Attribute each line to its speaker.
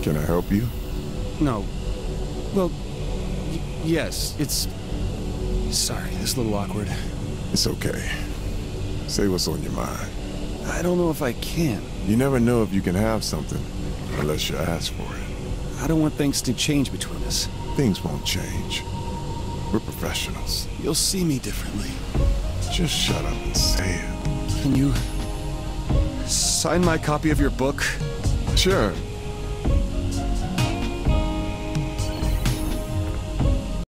Speaker 1: Can I help you?
Speaker 2: No. Well, yes, it's... Sorry, this is a little awkward.
Speaker 1: It's okay. Say what's on your mind.
Speaker 2: I don't know if I can.
Speaker 1: You never know if you can have something unless you ask for it.
Speaker 2: I don't want things to change between us.
Speaker 1: Things won't change. We're professionals.
Speaker 2: You'll see me differently.
Speaker 1: Just shut up and say it.
Speaker 2: Can you sign my copy of your book?
Speaker 1: Sure.